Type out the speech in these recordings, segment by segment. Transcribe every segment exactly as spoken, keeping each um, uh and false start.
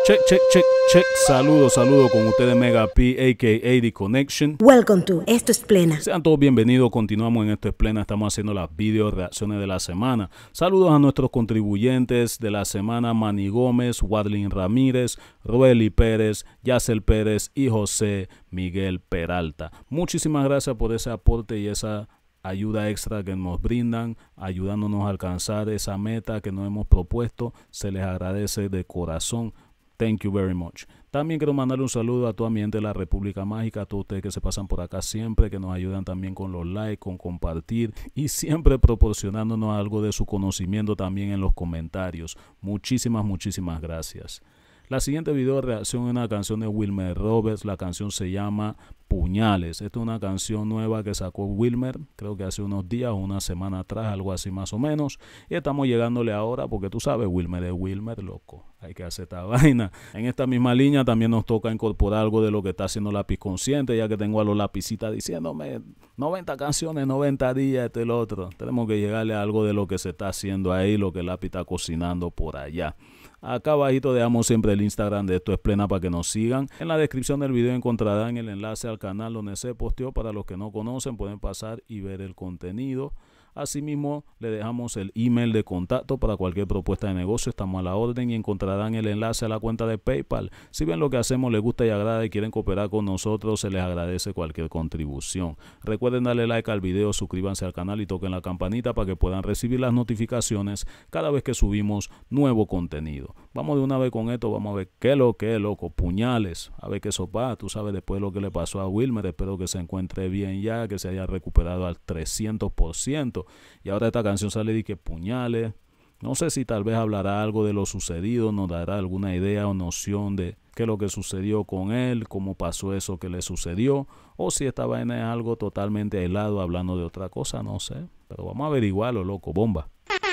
Check, check, check, check. Saludos, saludos con ustedes Mega P, a k a. The Connection. Welcome to Esto es Plena. Sean todos bienvenidos. Continuamos en Esto es Plena. Estamos haciendo las video reacciones de la semana. Saludos a nuestros contribuyentes de la semana: Manny Gómez, Wadlin Ramírez, Roeli Pérez, Yacel Pérez y José Miguel Peralta. Muchísimas gracias por ese aporte y esa ayuda extra que nos brindan, ayudándonos a alcanzar esa meta que nos hemos propuesto. Se les agradece de corazón. Thank you very much. También quiero mandarle un saludo a toda mi gente de la República Mágica, a todos ustedes que se pasan por acá siempre, que nos ayudan también con los likes, con compartir y siempre proporcionándonos algo de su conocimiento también en los comentarios. Muchísimas, muchísimas gracias. La siguiente video reacción es una canción de Wilmer Roberts. La canción se llama Puñales. Esta es una canción nueva que sacó Wilmer, creo que hace unos días o una semana atrás, algo así más o menos. Y estamos llegándole ahora porque tú sabes, Wilmer es Wilmer, loco. Hay que hacer esta vaina. En esta misma línea también nos toca incorporar algo de lo que está haciendo Lápiz Consciente, ya que tengo a los lapicitas diciéndome noventa canciones, noventa días, este y el otro. Tenemos que llegarle a algo de lo que se está haciendo ahí, lo que el Lápiz está cocinando por allá. Acá abajito dejamos siempre el Instagram de Esto es Plena para que nos sigan. En la descripción del video encontrarán el enlace al canal donde se posteó. Para los que no conocen, pueden pasar y ver el contenido. Asimismo, le dejamos el email de contacto para cualquier propuesta de negocio. Estamos a la orden y encontrarán el enlace a la cuenta de PayPal. Si ven lo que hacemos, les gusta y agrada y quieren cooperar con nosotros, se les agradece cualquier contribución. Recuerden darle like al video, suscríbanse al canal y toquen la campanita para que puedan recibir las notificaciones cada vez que subimos nuevo contenido. Vamos de una vez con esto, vamos a ver qué es lo que es, loco. Puñales, a ver qué sopa. Tú sabes después lo que le pasó a Wilmer. Espero que se encuentre bien ya, que se haya recuperado al trescientos por ciento. Y ahora esta canción sale de que Puñales. No sé si tal vez hablará algo de lo sucedido, nos dará alguna idea o noción de qué es lo que sucedió con él, cómo pasó eso que le sucedió, o si esta vaina es algo totalmente aislado, hablando de otra cosa, no sé. Pero vamos a averiguarlo, loco, bomba.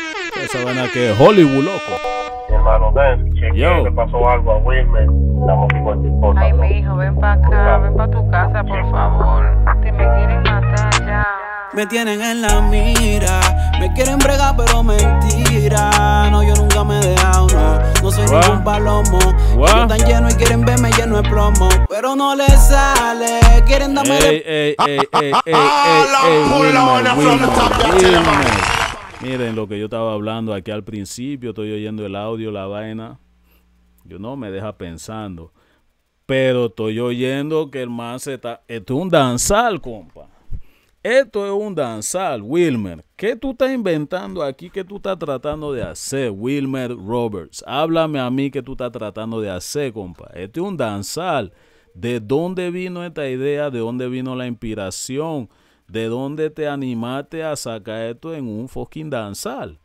Esa vaina que es Hollywood, loco. Mi hermano, ven, chequea que pasó algo a Wilmer. Estamos aquí con tu esposa. Ay, mi hijo, ven para acá, ven para tu casa, por favor. Te me quieren matar ya. Me tienen en la mira, me quieren bregar pero mentira. No, yo nunca me he dejado, no, no soy What? ningún palomo. What? Ellos tan llenos y quieren verme lleno de plomo, pero no les sale, quieren darme Ey, de... ey, ey, ey, ey, ey, ey, Wilmer, Wilmer, Wilmer. Miren lo que yo estaba hablando aquí al principio, estoy oyendo el audio, la vaina. Yo no me deja pensando, pero estoy oyendo que el man se está... Esto es un danzal, compa. Esto es un danzal, Wilmer. ¿Qué tú estás inventando aquí? ¿Qué tú estás tratando de hacer, Wilmer Roberts? Háblame a mí qué tú estás tratando de hacer, compa. Esto es un danzal. ¿De dónde vino esta idea? ¿De dónde vino la inspiración? ¿De dónde te animaste a sacar esto en un fucking danzal?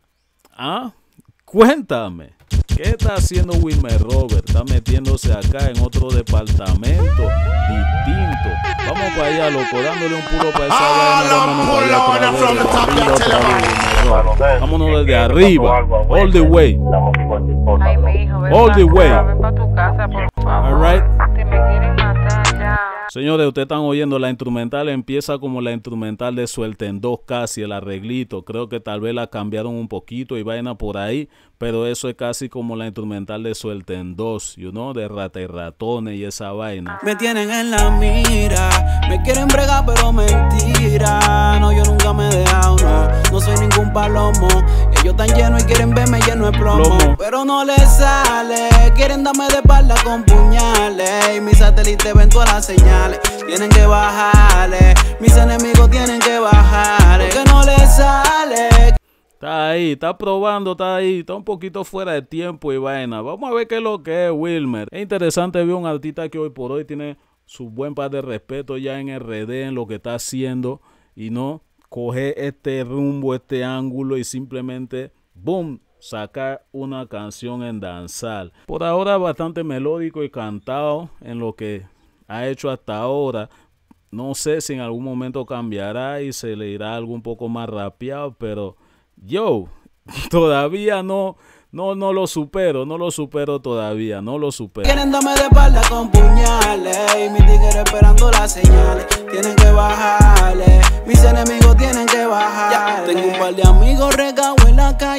¿Ah? Cuéntame. ¿Qué está haciendo Wilmer Roberts? Está metiéndose acá en otro departamento distinto. Vamos para allá, loco, dándole un puro para esa vaina. Vámonos para allá otra vez, otra vez, Wilmer Roberts. Vámonos desde arriba. All the way. Estamos aquí con tu esposa. Ay, mi hijo, ven All para the acá, way. ven para tu casa, por favor. All right. Te me quieren matar ya. Señores, ustedes están oyendo, la instrumental empieza como la instrumental de Suelta en dos casi, el arreglito. Creo que tal vez la cambiaron un poquito y vaina por ahí, pero eso es casi como la instrumental de Suelta en dos, you know, de Rata y Ratones y esa vaina. Me tienen en la mira, me quieren bregar pero mentira. No, yo nunca me he dejado, no, no soy ningún palomo. Ellos tan llenos y quieren verme lleno de plomo, Plomo. pero no les sale, quieren darme de espalda con puñales. Y mis satélites ven todas las señales, tienen que bajarle, mis enemigos tienen que bajarle, porque no les sale. Está ahí, está probando, está ahí, está un poquito fuera de tiempo y vaina. Vamos a ver qué es lo que es Wilmer. Es interesante ver un artista que hoy por hoy tiene su buen par de respeto ya en R D, en lo que está haciendo, y no coger este rumbo, este ángulo y simplemente, boom, sacar una canción en danzal. Por ahora bastante melódico y cantado en lo que ha hecho hasta ahora. No sé si en algún momento cambiará y se le irá algo un poco más rapeado, pero yo todavía no, no, no lo supero, no lo supero todavía, no lo supero. Quieren darme de espalda con puñales y mis tigres esperando las señales, tienen que bajarle, mis enemigos tienen que bajar. Ya, tengo un par de amigos regados en la calle, si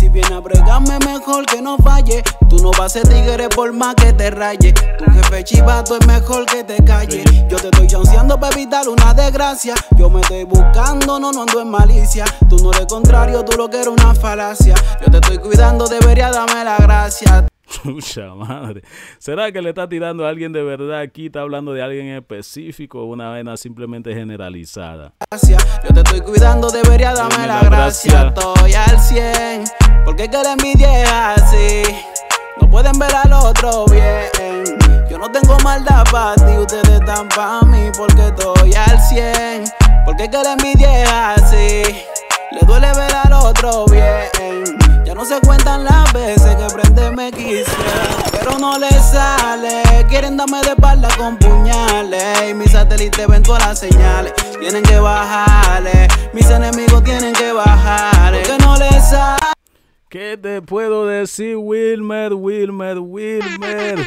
Si viene a bregarme mejor que no falle. Tú no vas a ser tigre por más que te raye. Tu jefe chivato es mejor que te calle. Yo te estoy chanceando para evitar una desgracia. Yo me estoy buscando, no, no ando en malicia. Tú no eres contrario, tú lo que eres una falacia. Yo te estoy cuidando, debería darme la gracia. Mucha madre. ¿Será que le está tirando a alguien de verdad aquí? ¿Está hablando de alguien específico o una vaina simplemente generalizada? Yo te estoy cuidando, debería darme la, la gracia. gracia. Estoy al cien, porque que la envidia es así. No pueden ver al otro bien. Yo no tengo maldad para ti, ustedes están para mí. Porque estoy al cien, porque que la envidia es así. Le duele ver al otro bien. Ya no se cuentan las veces que prende me quisiera, pero no le sale. Quieren darme de espalda con puñales. Y mis satélites ven todas las señales. Tienen que bajarle. Mis enemigos tienen que bajarle. Porque no le sale. ¿Qué te puedo decir, Wilmer? Wilmer, Wilmer.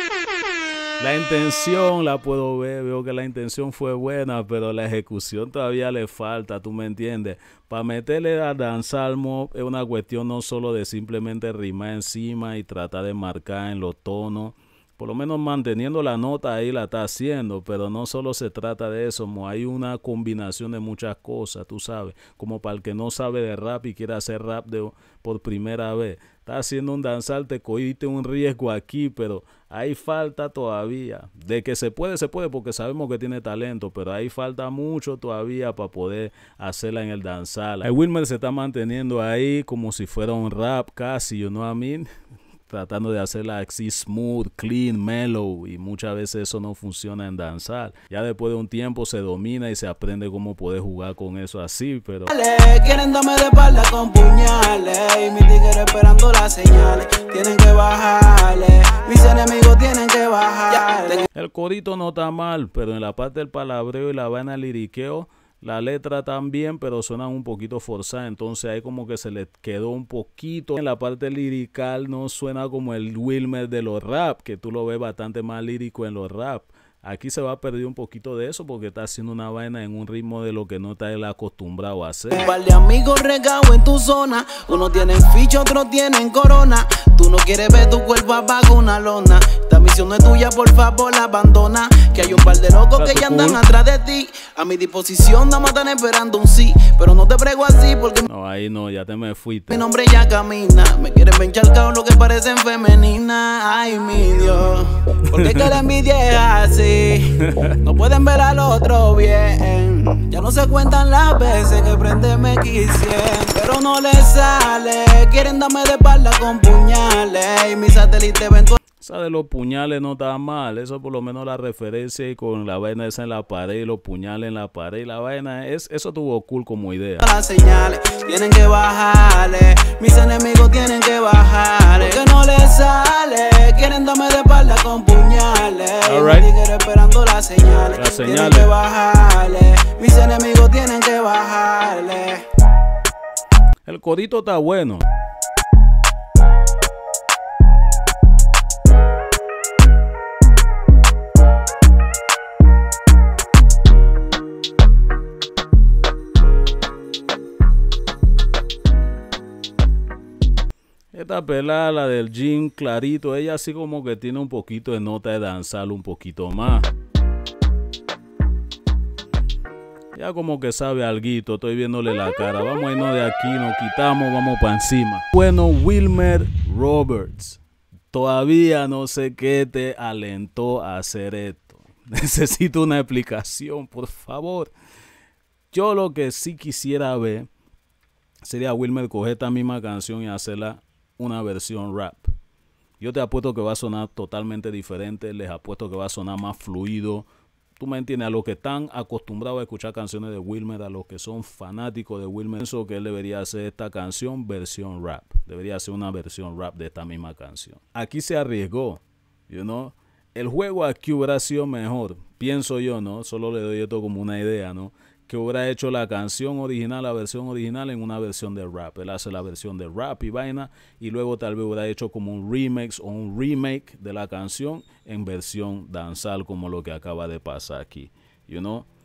La intención la puedo ver, veo que la intención fue buena, pero la ejecución todavía le falta, ¿tú me entiendes? Para meterle a danzar es una cuestión no solo de simplemente rimar encima y tratar de marcar en los tonos. Por lo menos manteniendo la nota ahí la está haciendo, pero no solo se trata de eso, hay una combinación de muchas cosas, tú sabes, como para el que no sabe de rap y quiere hacer rap de, por primera vez. Está haciendo un danzal, te cogiste un riesgo aquí, pero ahí falta todavía. De que se puede, se puede, porque sabemos que tiene talento, pero ahí falta mucho todavía para poder hacerla en el danzal. El Wilmer se está manteniendo ahí como si fuera un rap casi, you know what I mean? Tratando de hacerla así smooth, clean, mellow, y muchas veces eso no funciona en danzar. Ya después de un tiempo se domina y se aprende cómo poder jugar con eso así, pero... Quieren darme de espalda con puñales. Y mis tigres esperando las señales. Tienen que bajarle. Mis enemigos tienen que bajarle. El corito no está mal, pero en la parte del palabreo y la vaina del liriqueo, la letra también, pero suena un poquito forzada, entonces ahí como que se le quedó un poquito. En la parte lirical no suena como el Wilmer de los rap, que tú lo ves bastante más lírico en los rap. Aquí se va a perder un poquito de eso porque está haciendo una vaina en un ritmo de lo que no está él acostumbrado a hacer. Un par de amigos regados en tu zona. Unos tienen ficha, otros tienen corona. Tú no quieres ver tu cuerpo abajo una lona. Esta misión no es tuya, por favor, la abandona. Que hay un par de locos que ya andan atrás de ti. A mi disposición nada más están esperando un sí. Pero no te prego así porque... No, ahí no, ya te me fuiste. Mi nombre ya camina. Me quieren ver encharcado lo que parecen femeninas. Ay, mi Dios. Porque que la envidia es así. No pueden ver al otro bien. Ya no se cuentan las veces que prende me quisieran, pero no le sale. Quieren darme de espalda con puñales. Y mis satélites ven todo. Esa de los puñales no está mal, eso por lo menos la referencia y con la vaina esa en la pared, los puñales en la pared, la vaina es, eso tuvo cool como idea. Las señales tienen que bajarle, mis enemigos tienen que bajarle, porque no les sale, quieren darme de espalda con puñales. All right. Tigres esperando las señales, las señales, tienen que bajarle, mis enemigos tienen que bajarle. El corito está bueno. Esta pelada, la del jean clarito, ella así como que tiene un poquito de nota de danzar un poquito más. Ya como que sabe alguito, estoy viéndole la cara. Vamos a irnos de aquí, nos quitamos, vamos para encima. Bueno, Wilmer Roberts, todavía no sé qué te alentó a hacer esto. Necesito una explicación, por favor. Yo lo que sí quisiera ver sería Wilmer coger esta misma canción y hacerla una versión rap. Yo te apuesto que va a sonar totalmente diferente, les apuesto que va a sonar más fluido. Tú me entiendes, a los que están acostumbrados a escuchar canciones de Wilmer, a los que son fanáticos de Wilmer, pienso que él debería hacer esta canción versión rap. Debería hacer una versión rap de esta misma canción. Aquí se arriesgó, you know. El juego aquí hubiera sido mejor, pienso yo, ¿no? Solo le doy esto como una idea, ¿no? Que hubiera hecho la canción original, la versión original en una versión de rap. Él hace la versión de rap y vaina y luego tal vez hubiera hecho como un remix o un remake de la canción en versión danzal como lo que acaba de pasar aquí. You know?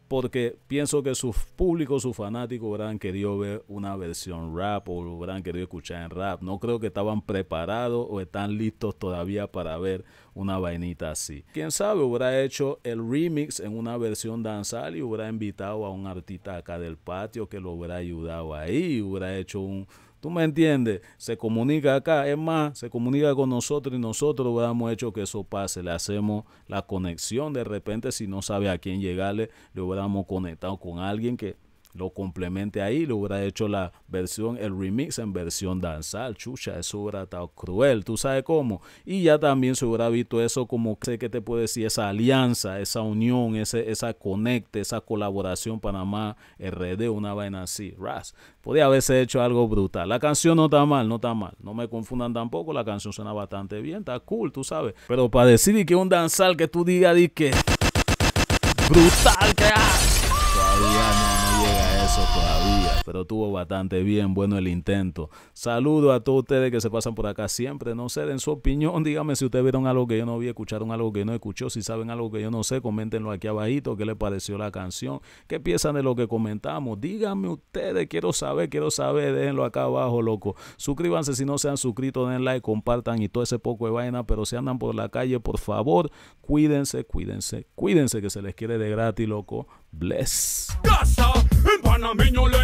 porque pienso que sus públicos, sus fanáticos hubieran querido ver una versión rap o lo hubieran querido escuchar en rap. No creo que estaban preparados o están listos todavía para ver una vainita así. Quién sabe, hubiera hecho el remix en una versión danzal y hubiera invitado a un artista acá del patio que lo hubiera ayudado ahí, hubiera hecho un... ¿Tú me entiendes? Se comunica acá, es más, se comunica con nosotros y nosotros hubiéramos hecho que eso pase. Le hacemos la conexión. De repente, si no sabe a quién llegarle, le hubiéramos conectado con alguien que lo complemente ahí. Le hubiera hecho la versión, el remix en versión danzal. Chucha, eso hubiera estado cruel. ¿Tú sabes cómo? Y ya también se hubiera visto eso como, sé que te puedo decir, esa alianza, esa unión, ese, esa conecte, esa colaboración Panamá R D, una vaina así. Ras. Podía haberse hecho algo brutal. La canción no está mal, no está mal. No me confundan tampoco. La canción suena bastante bien, está cool, tú sabes. Pero para decir que un danzal que tú digas, di que brutal, que todavía no, no llega a eso todavía, pero estuvo bastante bien, bueno el intento. Saludo a todos ustedes que se pasan por acá siempre, no sé, den su opinión, díganme si ustedes vieron algo que yo no vi, escucharon algo que yo no escuchó, si saben algo que yo no sé, coméntenlo aquí abajito, qué les pareció la canción, qué piensan de lo que comentamos, díganme ustedes, quiero saber, quiero saber, déjenlo acá abajo, loco. Suscríbanse si no se han suscrito, den like, compartan y todo ese poco de vaina, pero si andan por la calle, por favor, cuídense, cuídense, cuídense que se les quiere de gratis, loco. Bless. Casa, en panameño